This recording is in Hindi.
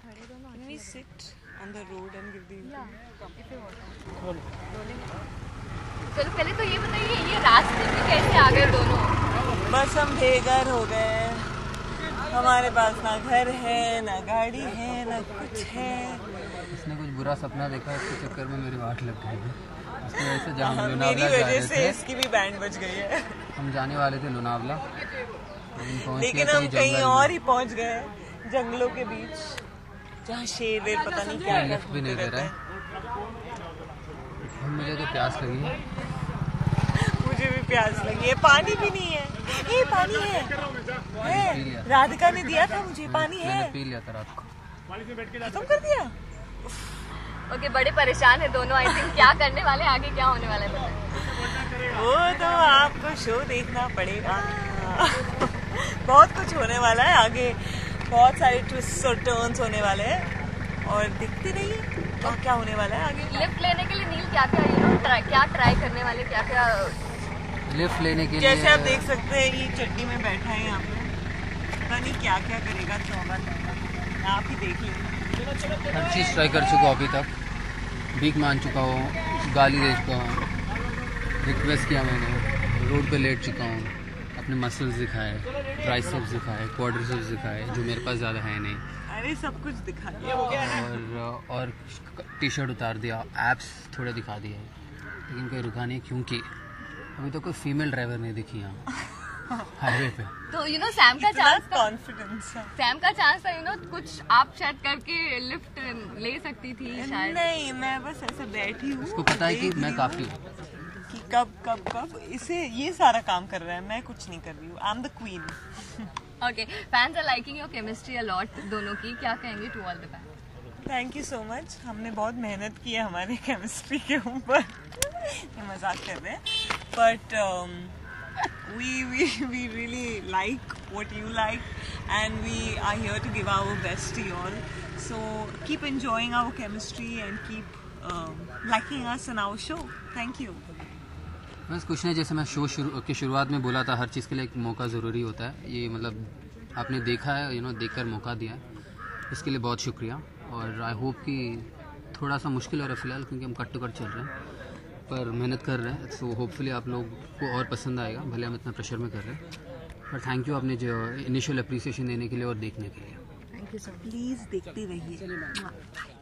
We sit on the road and give the चलो पहले तो ये बताइए, ये रास्ते में कैसे आ गए दोनों? बस हम बेघर हो गए, हमारे पास ना घर है ना गाड़ी है ना कुछ है। इसने कुछ बुरा सपना देखा, इसके चक्कर में मेरी वाट लग गई है। इसकी वजह से जहाँ मेरी वजह से इसकी भी बैंड बज गई है। हम जाने वाले थे लोनावला, लेकिन हम कहीं और ही पहुँच गए, जंगलों के बीच, जहाँ शेर वेर पता नहीं क्या लिफ्ट भी नहीं दे रहा है। मुझे तो प्यास लगी है। मुझे भी प्यास लगी है। पानी भी नहीं है। ये पानी है, राधिका ने दिया था मुझे, पानी है। मैंने पी लिया था रात को। खत्म कर दिया। ओके, बड़े परेशान है दोनों। आई थिंक क्या करने वाले, आगे क्या होने वाला है वो तो आपको शो देखना पड़ेगा। बहुत कुछ होने वाला है आगे, बहुत सारे ट्विस्ट और टर्न्स होने वाले हैं, और दिखती रहिए क्या होने वाला है आगे। लिफ्ट लेने के लिए नील क्या ट्राई करने वाले, क्या लिफ्ट लेने के लिए? जैसे आप देख सकते हैं, ये चड्डी में बैठा है यहाँ पे, पता नहीं क्या क्या करेगा। 14 आप ही देख लीजिए। हर चीज़ ट्राई कर चुका हूँ अभी तक, भीख मान चुका हूँ, गाली दे चुका हूँ, रिक्वेस्ट किया मैंने, रोड पे लेट चुका हूँ, अपने मसल्स दिखाए, ट्राइसेप्स दिखाए, क्वाड्रिसेप्स दिखाए, जो मेरे पास ज़्यादा है नहीं। अरे सब कुछ दिखा दिया। और टी शर्ट उतार दिया, एप्स थोड़े दिखा दिए, लेकिन कोई रुका नहीं, क्योंकि अभी तो कोई फीमेल ड्राइवर नहीं दिखी यहाँ हाईवे पे। तो सैम का चांस था, कॉन्फिडेंस है। सैम का चांस था, कुछ आप शायद करके लिफ्ट ले सकती थी शायद। नहीं, मैं बस ऐसे बैठी हूँ। उसको पता है कि मैं काफी कि कब इसे ये सारा काम कर रहा है, मैं कुछ नहीं कर रही हूँ। I am the queen. Okay, fans are liking your chemistry a lot दोनों की, क्या कहेंगे to all the fans? Thank you so much. हमने बहुत मेहनत की है हमारे केमिस्ट्री के ऊपर। ये मजाक कर रहे हैं, but we really like what you like, and we are here to give our best to you all. So keep enjoying our chemistry and keep liking us and our show. Thank you. बस कुछ नहीं, जैसे मैं शो की शुरुआत में बोला था, हर चीज़ के लिए एक मौका ज़रूरी होता है। ये मतलब आपने देखा है, देखकर मौका दिया है, इसके लिए बहुत शुक्रिया। और आई होप कि थोड़ा सा मुश्किल हो रहा है फ़िलहाल, क्योंकि हम कट टू कट चल रहे हैं, पर मेहनत कर रहे हैं। सो होपफुली आप लोग को और पसंद आएगा, भले हम इतना प्रेशर में कर रहे हैं। पर थैंक यू आपने जो इनिशियल अप्रिसिएशन देने के लिए और देखने के लिए। Thank you sir. प्लीज़ देखते रहिए।